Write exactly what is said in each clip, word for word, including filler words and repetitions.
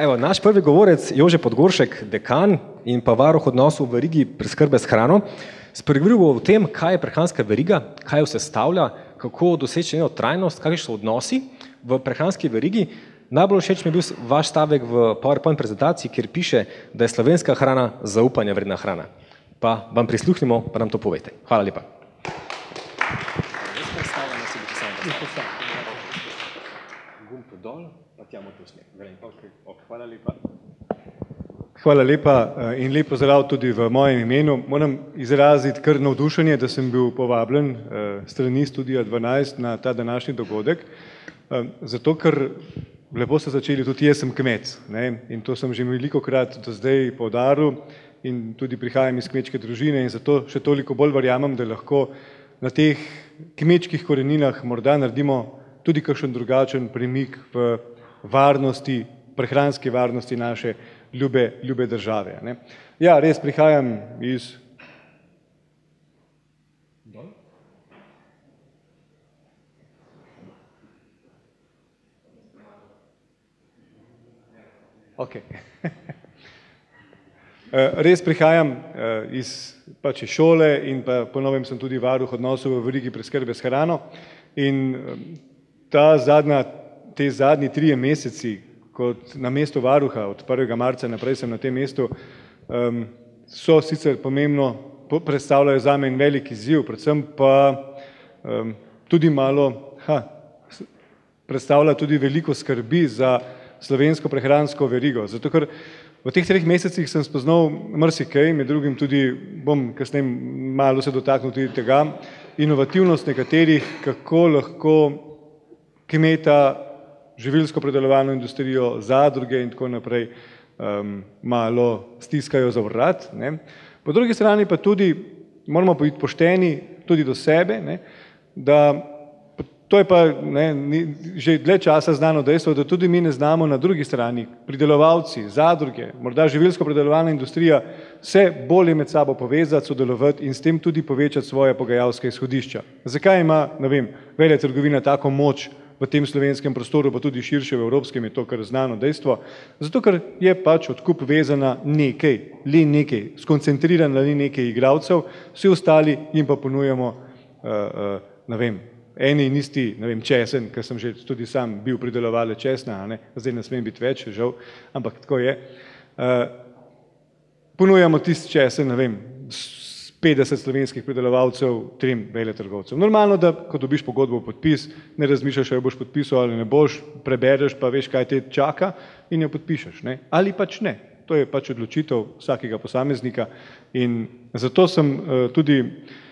Evo, naš prvi govorec, Jože Podgoršek, dekan in pa varuh odnosov v verigi preskrbe s hrano, spregovoril bo o tem, kaj je prehranska veriga, kaj jo sestavlja, kako doseči njeno trajnost, kakšni so odnosi v prehranski verigi. Najbolj všeč mi je bil vaš stavek v PowerPoint prezentaciji, kjer piše, da je slovenska hrana zaupanja vredna hrana. Pa vam prisluhnimo, pa nam to povejte. Hvala lepa. Hvala lepa. Hvala lepa in lep pozdrav tudi v mojem imenu. Moram izraziti kar navdušenje, da sem bil povabljen strani Studia dvanajst na ta današnji dogodek, zato ker lepo ste začeli, tudi jaz sem kmet, ne, in to sem že velikokrat do zdaj poudaril in tudi prihajam iz kmečke družine in zato še toliko bolj verjamem, da lahko na teh kmečkih koreninah morda naredimo tudi kakšen drugačen premik v varnosti, prehranski varnosti naše ljube, ljube države. Ne. Ja, res prihajam iz Okay. Res prihajam iz pač šole in pa ponovim sem tudi varuh odnosov v verigi preskrbe s hrano in ta zadnja, te zadnji trije meseci kot na mestu varuha, od prvega marca naprej sem na tem mestu, so sicer pomembno, predstavljajo zame en velik izziv, predvsem pa tudi malo, ha, predstavlja tudi veliko skrbi za slovensko prehransko verigo, zato ker v teh treh mesecih sem spoznal marsikaj, med drugim tudi, bom kasneje malo se dotaknil tudi tega, inovativnost nekaterih, kako lahko kmeta, živilsko predelovalno industrijo, zadruge in tako naprej um, malo stiskajo za vrat. Ne. Po drugi strani pa tudi moramo biti pošteni tudi do sebe, ne, da to je pa ne, ni, že dlje časa znano dejstvo, da tudi mi ne znamo na drugi strani, pridelovalci, zadruge, morda živilsko predelovalna industrija, se bolje med sabo povezati, sodelovati in s tem tudi povečati svoje pogajalske izhodišča. Zakaj ima, ne vem, veletrgovina tako moč v tem slovenskem prostoru, pa tudi širše v evropskem, je to kar znano dejstvo? Zato, ker je pač odkup vezana nekaj, le nekaj, skoncentriran na nekaj igralcev, vsi ostali jim pa ponujamo, uh, uh, ne vem, eni in isti, ne vem, česen, ker sem že tudi sam bil pridelovalec česna, a ne, zdaj ne smem biti več, žal, ampak tako je. Uh, ponujamo tisti česen, ne vem, petdeset slovenskih pridelovalcev, trem veletrgovcev. Normalno, da ko dobiš pogodbo v podpis, ne razmišljaš, ali boš podpisal ali ne boš, prebereš, pa veš, kaj te čaka in jo podpišeš, ne? Ali pač ne. To je pač odločitev vsakega posameznika in zato sem uh, tudi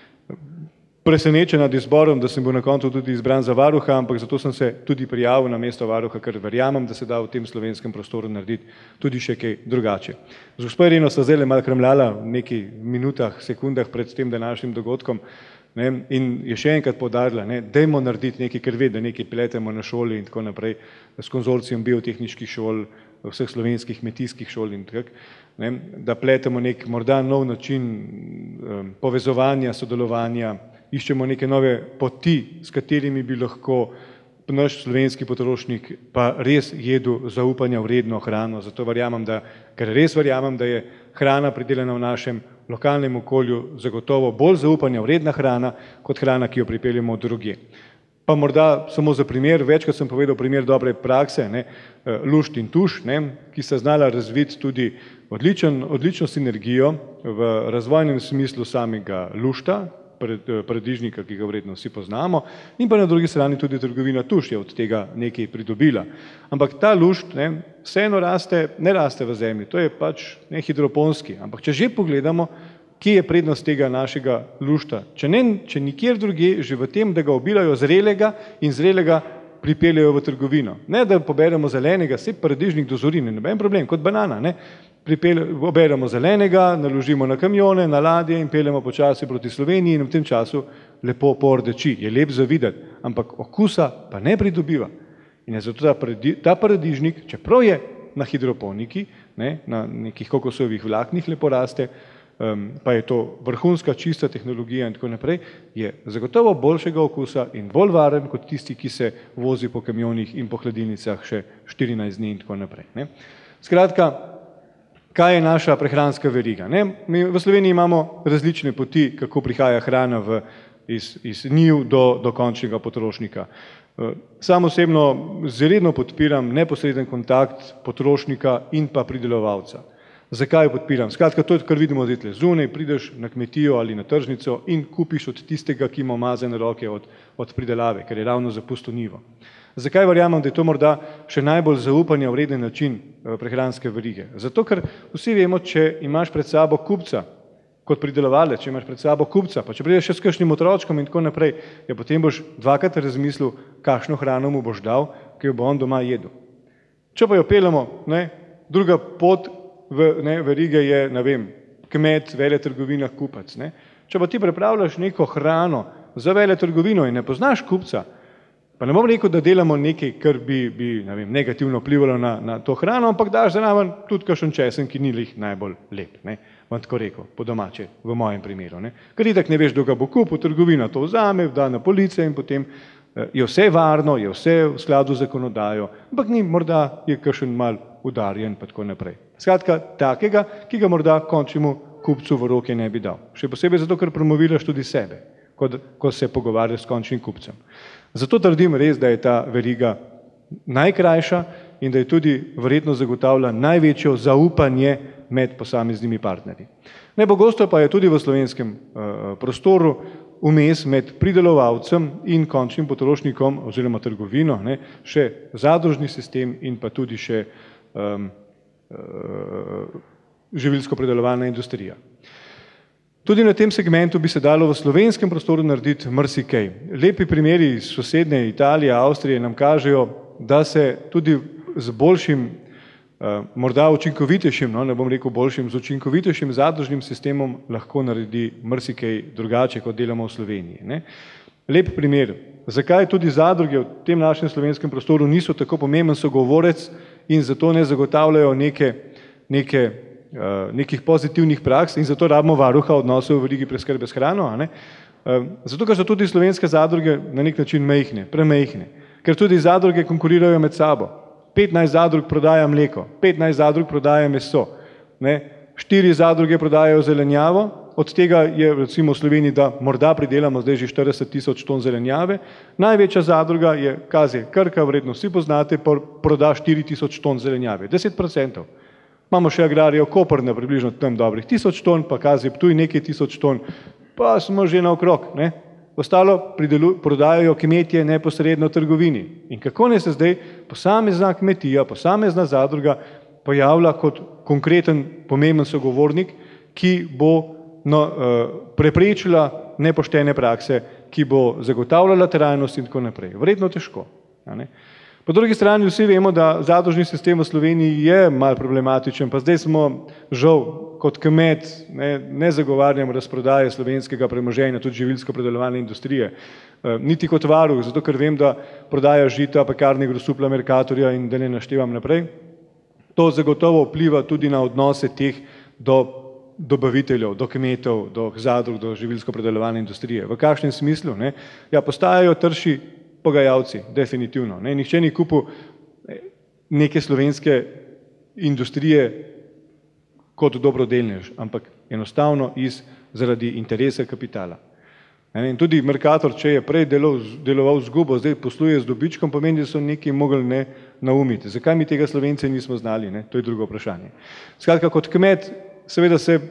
presenečen nad izborom, da sem bil na koncu tudi izbran za varuha, ampak zato sem se tudi prijavil na mesto varuha, ker verjamem, da se da v tem slovenskem prostoru narediti tudi še kaj drugače. Z gospo Ireno sta zdaj malo kremljala v nekaj minutah, sekundah pred tem današnjim dogodkom, ne, in je še enkrat poudarila, ne, dajmo narediti nekaj, ker ve, da nekaj pletemo na šoli in tako naprej, s konzorcijem biotehniških šol, vseh slovenskih kmetijskih šol in tako, ne, da pletemo nek morda nov način um, povezovanja, sodelovanja, iščemo neke nove poti, s katerimi bi lahko naš slovenski potrošnik pa res jedel zaupanja vredno hrano. Zato verjamem, da, ker res verjamem, da je hrana pridelana v našem lokalnem okolju zagotovo bolj zaupanja vredna hrana, kot hrana, ki jo pripeljemo drugje. Pa morda samo za primer, večkrat sem povedal primer dobre prakse, ne, lušt in tuš, ne, ki sta znala razviti tudi odličen, odlično sinergijo v razvojnem smislu samega lušta, paradižnika, ki ga vredno vsi poznamo, in pa na drugi strani tudi trgovina tuš je od tega nekaj pridobila. Ampak ta lušt, ne, vseeno raste, ne raste v zemlji, to je pač ne hidroponski, ampak če že pogledamo, kje je prednost tega našega lušta, če, ne, če nikjer drugje, že v tem, da ga obirajo zrelega in zrelega pripeljajo v trgovino. Ne, da poberemo zelenega, se paradižnik dozori, ne noben problem, kot banana, ne. Oberemo zelenega, naložimo na kamione, na ladje in peljemo počasi proti Sloveniji in v tem času lepo pordeči. Je lep za videti, ampak okusa pa ne pridobiva. In je zato ta, paradi, ta paradižnik, čeprav je na hidroponiki, ne, na nekih kokosovih vlaknih lepo raste, um, pa je to vrhunska čista tehnologija in tako naprej, je zagotovo boljšega okusa in bolj varen kot tisti, ki se vozi po kamionih in po hladilnicah še štirinajst dni in tako naprej. Ne. Skratka, kaj je naša prehranska veriga? Ne? Mi v Sloveniji imamo različne poti, kako prihaja hrana v, iz, iz njiv do, do končnega potrošnika. Sam osebno zredno podpiram neposreden kontakt potrošnika in pa pridelovalca. Zakaj podpiram? Skratka, to je, kar vidimo zdaj zunaj, prideš na kmetijo ali na tržnico in kupiš od tistega, ki ima umazane roke od, od pridelave, ker je ravno zapustil njivo. Zakaj verjamem, da je to morda še najbolj zaupanja vreden način prehranske verige? Zato, ker vsi vemo, če imaš pred sabo kupca, kot pridelovalec, če imaš pred sabo kupca, pa če prideš še s kakšnim otročkom in tako naprej, ja potem boš dvakrat razmislil, kakšno hrano mu boš dal, ki jo bo on doma jedel. Če pa jo peljemo, ne, druga pot v ne, verige je, ne vem, kmet, veletrgovina, kupac. Ne. Če pa ti pripravljaš neko hrano za veletrgovino in ne poznaš kupca, pa ne bom rekel, da delamo nekaj, kar bi, bi ne vem, negativno vplivalo na, na to hrano, ampak daš zraven tudi kakšen česen, ki ni lih najbolj lep. Ne. Vam tako rekel, po domače, v mojem primeru. Ne. Ker itak ne veš, kdo ga bo kupil, trgovina to vzame, da na police in potem je vse varno, je vse v skladu z zakonodajo, ampak ni, morda je kakšen mal udarjen pa tako naprej. Skratka, takega, ki ga morda končnemu kupcu v roke ne bi dal. Še posebej zato, ker promoviraš tudi sebe, ko, ko se pogovarjaš s končnim kupcem. Zato trdim res, da je ta veriga najkrajša in da je tudi verjetno zagotavlja največjo zaupanje med posameznimi partnerji. Najpogosto pa je tudi v slovenskem uh, prostoru vmes med pridelovalcem in končnim potrošnikom oziroma trgovino, ne, še zadružni sistem in pa tudi še um, uh, živilsko-predelovalna industrija. Tudi na tem segmentu bi se dalo v slovenskem prostoru narediti marsikaj. Lepi primeri iz sosednje Italije, Avstrije nam kažejo, da se tudi z boljšim, morda učinkovitejšim, no, ne bom rekel boljšim, z učinkovitejšim zadružnim sistemom lahko naredi marsikaj drugače, kot delamo v Sloveniji. Ne. Lep primer, zakaj tudi zadruge v tem našem slovenskem prostoru niso tako pomemben sogovorec in zato ne zagotavljajo neke, neke nekih pozitivnih praks in zato rabimo varuha odnosov v verigi preskrbe s hrano. A ne? Zato, ker so tudi slovenske zadruge na nek način mejhne, premejhne, ker tudi zadruge konkurirajo med sabo. petnajst zadrug prodaja mleko, petnajst zadrug prodaja meso, ne? štiri zadruge prodajajo zelenjavo, od tega je recimo v Sloveniji, da morda pridelamo zdaj že štirideset tisoč ton zelenjave, največja zadruga je K Z Krka, vredno vsi poznate, proda štiri tisoč ton zelenjave, deset procentov. Imamo še agrarijo Koper na približno tam dobrih tisoč ton, pa K Z Ptuj nekaj tisoč ton, pa smo že naokrog. Ne? Ostalo pridelu, prodajajo kmetje neposredno trgovini. In kako ne se zdaj posamezna kmetija, posamezna zadruga pojavlja kot konkreten pomemben sogovornik, ki bo no, preprečila nepoštene prakse, ki bo zagotavljala trajnost in tako naprej. Verjetno težko. Ne? Po drugi strani vsi vemo, da zadružni sistem v Sloveniji je mal problematičen, pa zdaj smo žal kot kmet, ne, ne zagovarjam razprodaje slovenskega premoženja, tudi živilsko-predelovalne industrije, e, niti kot varuh, zato ker vem, da prodaja žita, pekarne Grosupla, Mercatorja in da ne naštevam naprej. To zagotovo vpliva tudi na odnose teh do dobaviteljev, do kmetov, do zadrug, do živilsko-predelovalne industrije. V kakšnem smislu? Ne? Ja, postajajo trši pogajalci, definitivno. Ne? Nihče ni kupil neke slovenske industrije kot dobrodelnež, ampak enostavno iz, zaradi interesa kapitala. Ne? In tudi Mercator, če je prej delov, deloval zgubo, zdaj posluje z dobičkom, pomeni, da so nekaj mogli ne naumiti. Zakaj mi tega Slovenci nismo znali? Ne? To je drugo vprašanje. Skratka, kot kmet, seveda se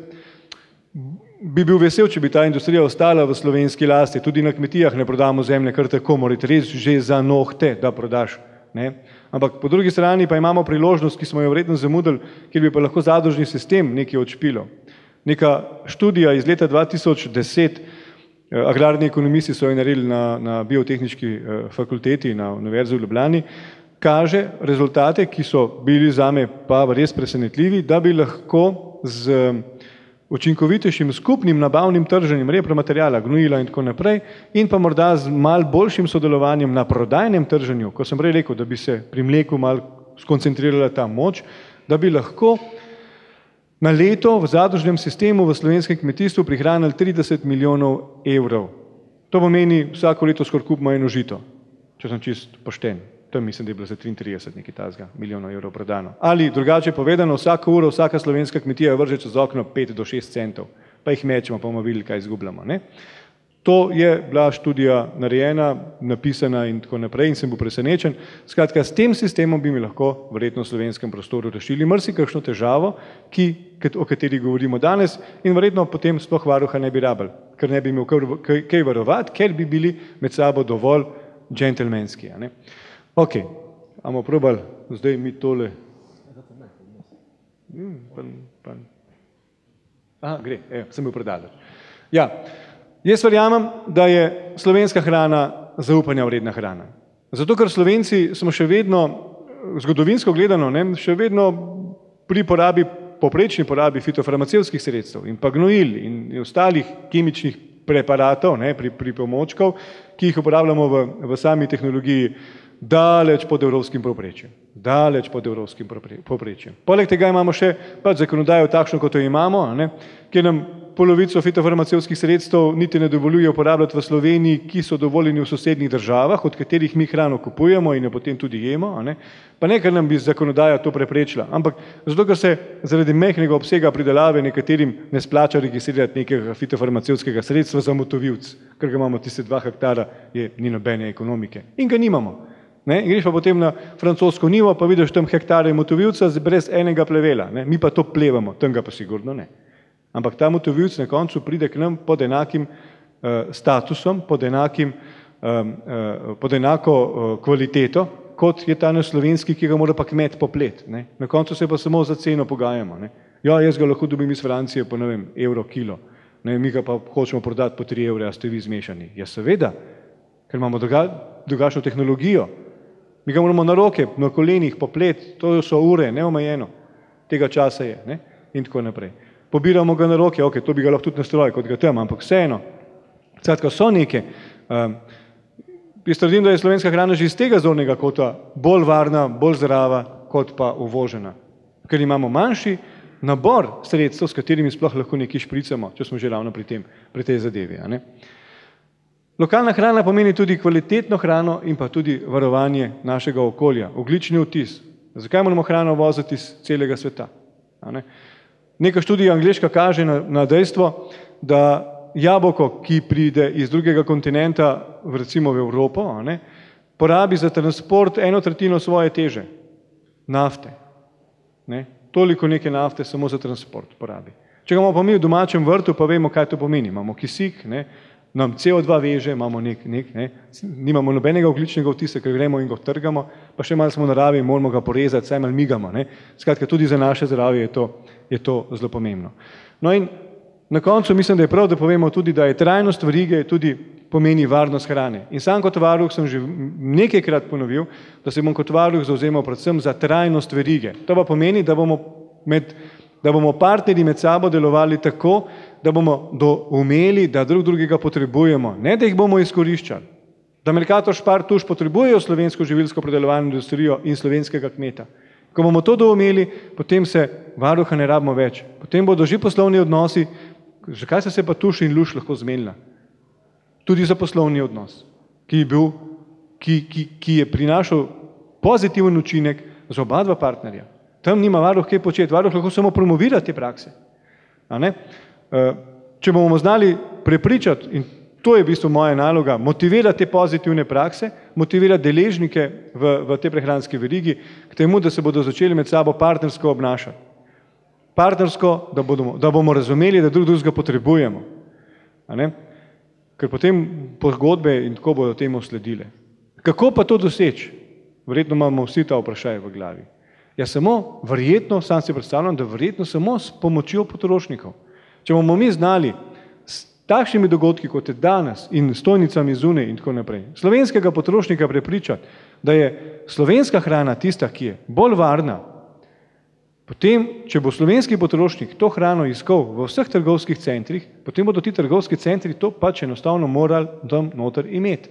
bi bil vesel, če bi ta industrija ostala v slovenski lasti, tudi na kmetijah ne prodamo zemlje kar tako, morate res že za nohte, da prodaš. Ne? Ampak po drugi strani pa imamo priložnost, ki smo jo vredno zamudili, kjer bi pa lahko zadružni sistem nekaj odšpilo. Neka študija iz leta dva tisoč deset, agrarni ekonomisti so jo naredili na, na biotehnički fakulteti na Univerzi v Ljubljani, kaže rezultate, ki so bili zame pa res presenetljivi, da bi lahko z učinkovitejšim skupnim nabavnim trženjem repromaterijala, gnojila in tako naprej in pa morda z mal boljšim sodelovanjem na prodajnem trženju, ko sem prej rekel, da bi se pri mleku mal skoncentrirala ta moč, da bi lahko na leto v zadružnem sistemu v slovenskem kmetijstvu prihranili trideset milijonov evrov. To pomeni vsako leto skoraj kupimo eno žito, če sem čist pošten. tam mislim, da je bilo za triintrideset nekaj takega milijonov evrov prodano. Ali drugače povedano, vsako uro vsaka slovenska kmetija vrže čez okno pet do šest centov, pa jih mečemo, pa bomo videli, kaj izgubljamo. Ne? To je bila študija narejena, napisana in tako naprej in sem bil presenečen. Skratka, s tem sistemom bi mi lahko verjetno v slovenskem prostoru rešili marsikakšno težavo, ki, o kateri govorimo danes in verjetno potem sploh varuha ne bi rabili, ker ne bi imel kaj varovati, ker bi bili med sabo dovolj džentelmenski. A ne? Ok, bomo probali zdaj mi tole. Hmm, pan, pan. Aha, gre, evo, sem bil predaleč. Ja, jaz verjamem, da je slovenska hrana zaupanja vredna hrana. Zato, ker Slovenci smo še vedno, zgodovinsko gledano, ne, še vedno pri porabi, poprečni porabi fitofarmacevtskih sredstev in pa gnojil in ostalih kemičnih preparatov, ne, pri, pri pomočkov, ki jih uporabljamo v, v sami tehnologiji, daleč pod evropskim povprečjem. Daleč pod evropskim povprečjem. Poleg tega imamo še pač zakonodajo takšno, kot jo imamo, ne, kjer nam polovico fitofarmacevtskih sredstev niti ne dovoljuje uporabljati v Sloveniji, ki so dovoljeni v sosednjih državah, od katerih mi hrano kupujemo in jo potem tudi jemo. Ne. Pa ne, ker nam bi zakonodaja to preprečila, ampak zato, ker se zaradi majhnega obsega pridelave nekaterim ne splača registrirati nekega fitofarmacevtskega sredstva za motovilc, ker ga imamo tiste dva hektara, je ni nobene ekonomike. In ga nimamo. Ne, in greš pa potem na francosko nivo, pa vidiš tam hektare motovilca brez enega plevela. Ne. Mi pa to plevamo, tam ga pa sigurno ne. Ampak ta motovilc na koncu pride k nam pod enakim uh, statusom, pod, enakim, um, uh, pod enako uh, kvaliteto, kot je ta naš slovenski, ki ga mora pa kmet poplet. Ne. Na koncu se pa samo za ceno pogajamo. Ne. Ja, jaz ga lahko dobim iz Francije po, ne vem, evro kilo. Ne, mi ga pa hočemo prodati po tri evre, a ste vi zmešani. Ja, seveda, ker imamo druga, drugačno tehnologijo. Mi ga moramo na roke, na kolenih, poplet, to so ure, neomejeno. Tega časa je, ne? In tako naprej. Pobiramo ga na roke, ok, to bi ga lahko tudi na stroj, kot ga tam, ampak vseeno. Skratka, so neke. Um, jaz trdim, da je slovenska hrana že iz tega zornega kota bolj varna, bolj zdrava, kot pa uvožena. Ker imamo manjši nabor sredstev, s katerimi sploh lahko nekaj špricamo, če smo že ravno pri tem, pri tej zadevi. A ne? Lokalna hrana pomeni tudi kvalitetno hrano in pa tudi varovanje našega okolja, ogljični odtis. Zakaj moramo hrano voziti iz celega sveta? A ne? Neka študija angleška kaže na, na dejstvo, da jabolko, ki pride iz drugega kontinenta, recimo v Evropo, a ne, porabi za transport eno tretjino svoje teže, nafte. Ne? Toliko neke nafte samo za transport porabi. Če ga imamo pa mi v domačem vrtu, pa vemo, kaj to pomeni. Imamo kisik, ne? Nam C O dva veže, imamo nek, nek, ne, nimamo nobenega ogljičnega odtisa, ker gremo in ga trgamo, pa še malo smo v naravi in moramo ga porezati, saj malo migamo. Ne. Skratka, tudi za naše zdravje je to, je to zelo pomembno. No in na koncu mislim, da je prav, da povemo tudi, da je trajnost verige tudi pomeni varnost hrane. In sam kot varuh sem že nekajkrat ponovil, da se bom kot varuh zavzemal predvsem za trajnost verige. To pa pomeni, da bomo med da bomo partnerji med sabo delovali tako, da bomo doumeli, da drug drugega potrebujemo, ne da jih bomo izkoriščali. Da Mercator Spar Tuš potrebujejo slovensko živilsko predelovalno industrijo in slovenskega kmeta. Ko bomo to doumeli, potem se varuha ne rabimo več. Potem bodo že poslovni odnosi, zakaj se se pa Tuš in Luš lahko zmenila? Tudi za poslovni odnos, ki je, bil, ki, ki, ki je prinašal pozitiven učinek za oba dva partnerja. Tam nima varuh kaj početi, varuh lahko samo promovira te prakse. A ne? Če bomo znali prepričati, in to je v bistvu moja naloga, motivirati te pozitivne prakse, motivirati deležnike v, v te prehranske verigi k temu, da se bodo začeli med sabo partnersko obnašati. Partnersko, da bomo, da bomo razumeli, da drug drugega potrebujemo. A ne? Ker potem pogodbe in tako bodo temu sledile. Kako pa to doseči? Verjetno imamo vsi ta vprašaj v glavi. Ja, samo verjetno, sam si predstavljam, da verjetno samo s pomočjo potrošnikov. Če bomo mi znali s takšnimi dogodki, kot je danes in stojnicami zunaj in tako naprej, slovenskega potrošnika prepričati, da je slovenska hrana tista, ki je bolj varna, potem, če bo slovenski potrošnik to hrano iskal v vseh trgovskih centrih, potem bodo ti trgovski centri to pač enostavno morali tam noter imeti.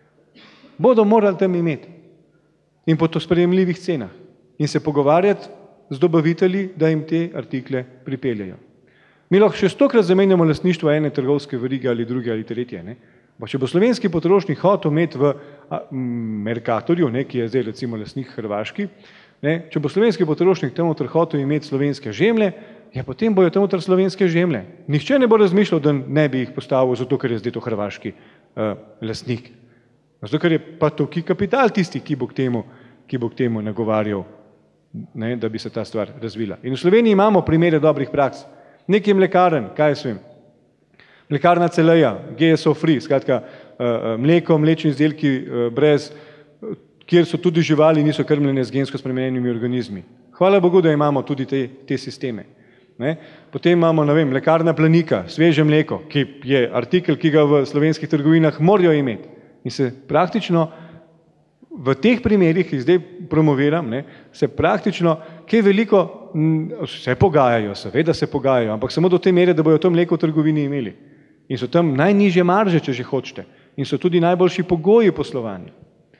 Bodo morali tam imeti. In po to sprejemljivih cenah. In se pogovarjati z dobavitelji, da jim te artikle pripeljajo. Mi lahko še stokrat zamenjamo lastništvo ene trgovske verige ali druge ali tretje. Ne? Pa če bo slovenski potrošnik hotel imeti v Mercatorju, ne, ki je zdaj recimo lastnik hrvaški, ne, če bo slovenski potrošnik tam hotel imeti slovenske žemlje, ja, potem bojo tam noter slovenske žemlje. Nihče ne bo razmišljal, da ne bi jih postavil, zato ker je zdaj to hrvaški uh, lastnik. Zato ker je pa toki kapital tisti, ki bo k temu, ki bo k temu nagovarjal, ne, da bi se ta stvar razvila. In v Sloveniji imamo primere dobrih praks. Nekaj mlekaren, kaj jaz vem, mlekarna Celeja, G S O free, skratka uh, mleko, mlečni izdelki uh, brez, kjer so tudi živali, niso krmljene z gensko spremenjenimi organizmi. Hvala Bogu, da imamo tudi te, te sisteme. Ne? Potem imamo, ne vem, mlekarna Planika, sveže mleko, ki je artikel, ki ga v slovenskih trgovinah morajo imeti. In se praktično v teh primerih, ki jih zdaj promoviram, ne, se praktično, kaj veliko, se pogajajo, seveda se pogajajo, ampak samo do te mere, da bojo to mleko v trgovini imeli. In so tam najnižje marže, če že hočete. In so tudi najboljši pogoji poslovanja.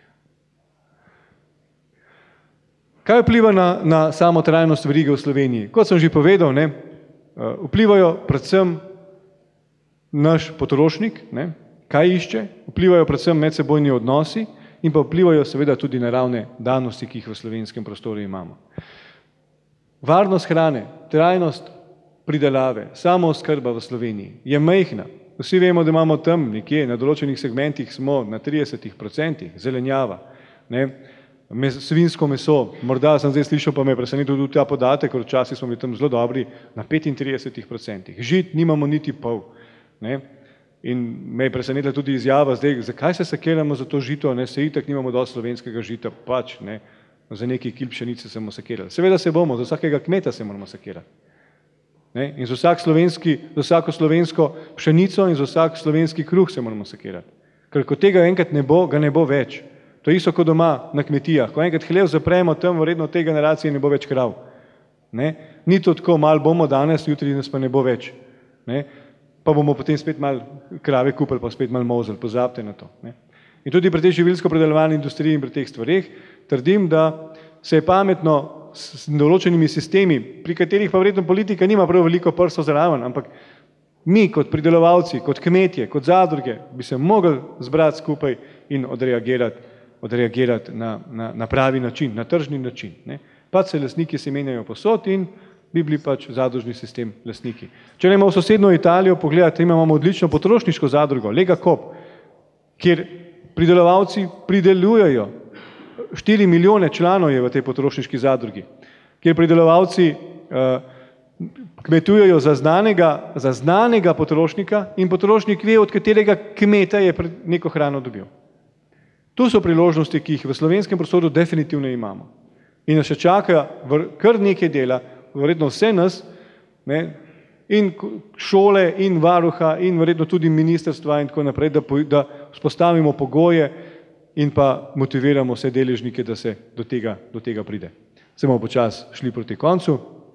Kaj vpliva na, na samo trajnost verige v Sloveniji? Kot sem že povedal, ne, vplivajo predvsem naš potrošnik, ne, kaj išče, vplivajo predvsem medsebojni odnosi in pa vplivajo seveda tudi naravne danosti, ki jih v slovenskem prostoru imamo. Varnost hrane, trajnost pridelave, samooskrba v Sloveniji je majhna. Vsi vemo, da imamo tam nekje na določenih segmentih smo na tridesetih procentih zelenjava, ne, mes, svinsko meso, morda sem zdaj slišal, pa me je presenetil tudi ta podatek, ker včasih smo bili tam zelo dobri, na petintridesetih procentih. Žit nimamo niti pol. Ne. In me je presenetila tudi izjava zdaj, zakaj se sekiramo za to žito, ne, se itak nimamo dosti slovenskega žita, pač, ne, za neki kil pšenice se bomo sekirali. Seveda se bomo, za vsakega kmeta se moramo sekirati. Ne, in za, vsak slovenski, za vsako slovensko pšenico in za vsak slovenski kruh se moramo sekirati. Ker ko tega enkrat ne bo, ga ne bo več. To je isto kot doma na kmetijah. Ko enkrat hlev zapremo, tam verjetno te generacije ne bo več krav. Ne? Ni to tako, malo bomo danes, jutri nas pa ne bo več. Ne? Pa bomo potem spet malo krave kupili, pa spet malo mozali, pozabite na to. Ne? In tudi pri tej živilsko-predelovalni industriji in pri teh stvareh trdim, da se je pametno s določenimi sistemi, pri katerih pa verjetno politika nima prav veliko prstov zraven, ampak mi kot pridelovalci, kot kmetje, kot zadruge bi se mogli zbrati skupaj in odreagirati, odreagirati na, na, na pravi način, na tržni način. Ne? Pač se lastniki se menjajo posod in bi bili pač zadružni sistem lastniki. Če ne imamo v sosednjo Italijo, pogledajte, imamo odlično potrošniško zadrugo, Lega Coop, kjer pridelovalci pridelujejo, štiri milijone članov je v tej potrošniški zadrugi, kjer pridelovalci uh, kmetujejo za znanega, za znanega potrošnika in potrošnik ve, od katerega kmeta je neko hrano dobil. Tu so priložnosti, ki jih v slovenskem prostoru definitivno imamo. In nas še čaka kar nekaj dela, verjetno vse nas, ne, in šole, in varuha, in verjetno tudi ministrstva in tako naprej, da, da vzpostavimo pogoje in pa motiviramo vse deležnike, da se do tega, do tega pride. Se bomo počasi šli proti koncu.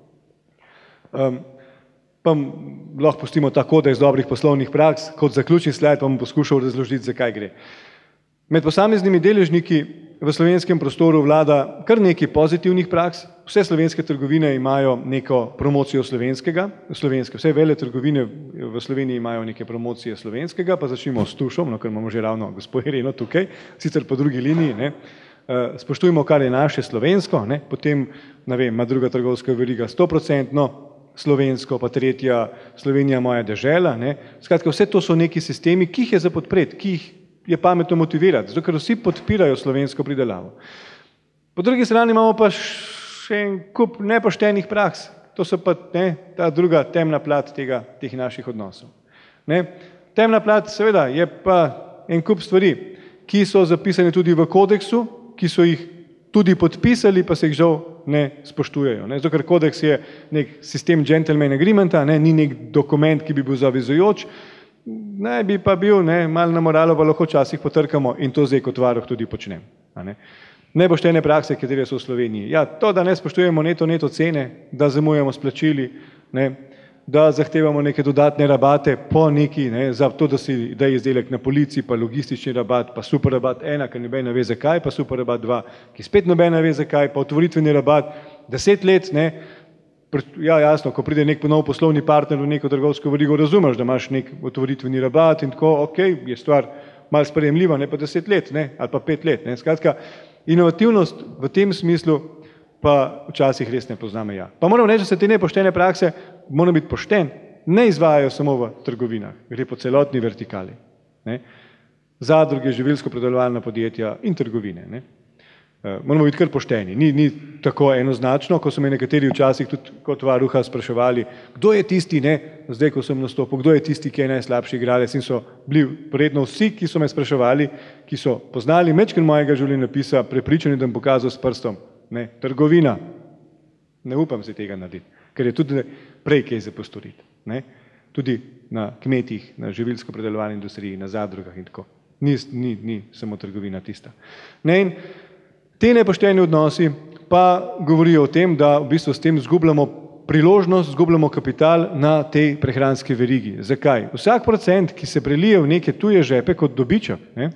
Um, pa lahko pustimo ta kodeks dobrih poslovnih praks, kot zaključni slajd pa bom poskušal razložiti, zakaj gre. Med posameznimi deležniki v slovenskem prostoru vlada kar nekaj pozitivnih praks. Vse slovenske trgovine imajo neko promocijo slovenskega, slovenske, vse vele trgovine v Sloveniji imajo neke promocije slovenskega, pa začnimo s Tušom, no, ker imamo že ravno gospod Ireno tukaj, sicer po drugi liniji, ne. Spoštujmo, kar je naše slovensko, ne. Potem, ne vem, ima druga trgovska veriga sto procentno slovensko, pa tretja Slovenija moja dežela, ne. Skratka, vse to so neki sistemi, ki jih je za podpreti, ki jih je pametno motivirati, zato ker vsi podpirajo slovensko pridelavo. Po drugi strani imamo pa še en kup nepoštenih praks, to so pa ne, ta druga temna plat tega, teh naših odnosov. Ne. Temna plat seveda je pa en kup stvari, ki so zapisane tudi v kodeksu, ki so jih tudi podpisali, pa se jih žal ne spoštujejo. Ne. Zato ker kodeks je nek sistem gentleman agreementa, ne, ni nek dokument, ki bi bil zavezujoč, naj bi pa bil, ne, malo na moralo pa lahko včasih potrkamo in to zdaj kot varuh tudi počnem. Ne. Nepoštene prakse, katere so v Sloveniji. Ja, to, da ne spoštujemo neto neto cene, da zamujamo s plačili, ne, da zahtevamo neke dodatne rabate po neki, ne, za to, da, si, da je izdelek na polici, pa logistični rabat, pa super rabat ena, ker nobena ve zakaj, pa super rabat dva, ki spet nobena ve zakaj, pa otvoritveni rabat deset let, ne. Ja, jasno, ko pride nek nov poslovni partner v neko trgovsko verigo, razumeš, da imaš nek otvoritveni rabat in tako, ok, je stvar malo sprejemljivo, ne pa deset let, ne, ali pa pet let. Ne. Skratka, inovativnost v tem smislu pa včasih res ne pozna meja. Pa moram reči, da se te nepoštene prakse, moram biti pošten, ne izvajajo samo v trgovinah, gre po celotni vertikali. Ne. Zadruge, živilsko-predelovalna podjetja in trgovine. Ne. Moramo biti kar pošteni. Ni, ni tako enoznačno, ko so me nekateri včasih tudi kot varuha spraševali, kdo je tisti, ne, zdaj, ko sem nastopil, kdo je tisti, ki je najslabši igralec, in so bili verjetno vsi, ki so me spraševali, ki so poznali mečken mojega življenjepisa, prepričani, da bom pokazal s prstom. Ne, trgovina. Ne upam si tega narediti, ker je tudi prej kaj za postoriti. Ne. Tudi na kmetih, na živilsko-predelovalni industriji, na zadrugah in tako. Ni, ni, ni samo trgovina tista. Ne, in te nepošteni odnosi pa govorijo o tem, da v bistvu s tem zgubljamo priložnost, zgubljamo kapital na tej prehranski verigi. Zakaj? Vsak procent, ki se prelije v neke tuje žepe kot dobiček, ne,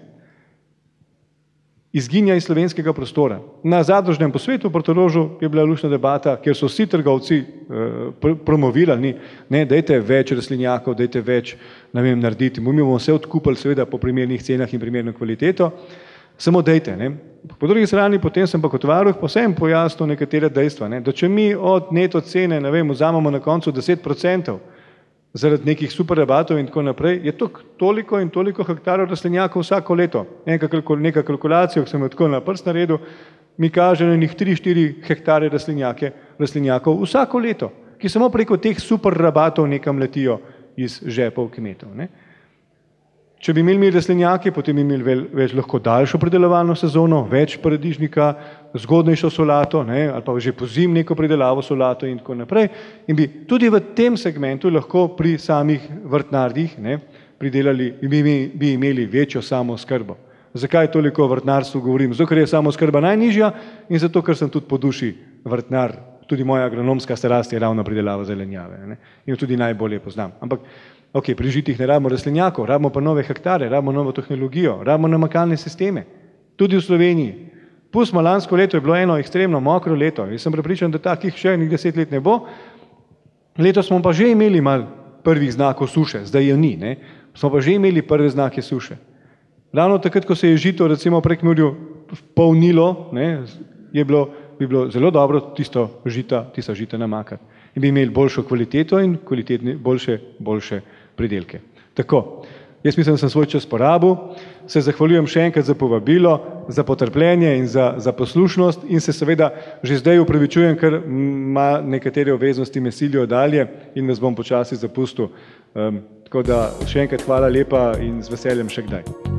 izginja iz slovenskega prostora. Na zadružnem posvetu v Portorožu je bila luštna debata, kjer so vsi trgovci eh, promovirali, ne, dajte več rastlinjakov, dajte več, ne vem, narediti. Mi bomo vse odkupili seveda po primernih cenah in primerno kvaliteto, samo dejte. Ne. Po drugi strani potem sem pa kot varuh posebej pojasnil nekatere dejstva, ne, da če mi od neto cene, ne vem, vzamemo na koncu deset procentov zaradi nekih super rabatov in tako naprej, je to toliko in toliko hektarov rastlinjakov vsako leto. Neka, neka kalkulacija, ki sem jo tako na prst naredil, mi kaže na njih tri štiri hektare rastlinjakov vsako leto, ki samo preko teh super rabatov nekam letijo iz žepov kmetov. Ne. Če bi imeli rastlinjake, potem bi imeli več lahko daljšo pridelovalno sezono, več paradižnika, zgodnejšo solato, ne, ali pa že pozim neko pridelavo solato in tako naprej. In bi tudi v tem segmentu lahko pri samih vrtnarjih, ne, pridelali, bi, bi imeli večjo samooskrbo. Zakaj toliko o vrtnarstvu govorim? Zato, ker je samooskrba najnižja in zato, ker sem tudi po duši vrtnar. Tudi moja agronomska strast je ravno pridelava zelenjave, ne, in jo tudi najbolje poznam. Ampak ok, pri žitih ne rabimo rastlinjakov, rabimo pa nove hektare, rabimo novo tehnologijo, rabimo namakalne sisteme, tudi v Sloveniji. Pustimo, lansko leto je bilo eno ekstremno mokro leto, jaz sem prepričan, da takih še nekaj deset let ne bo. Letos smo pa že imeli malo prvih znakov suše, zdaj jo ni, ne. Smo pa že imeli prve znake suše. Ravno takrat, ko se je žito recimo prek Prekmurju polnilo, ne, je bilo, bi bilo zelo dobro tisto žita, tista žita namakati. In bi imeli boljšo kvaliteto in kvalitetne, boljše, boljše pridelke. Tako, jaz mislim, da sem svoj čas porabil, se zahvaljujem še enkrat za povabilo, za potrpljenje in za, za poslušnost in se seveda že zdaj upravičujem, ker ima nekatere obveznosti me silijo dalje in vas bom počasi zapustil. Um, tako da še enkrat hvala lepa in z veseljem še kdaj.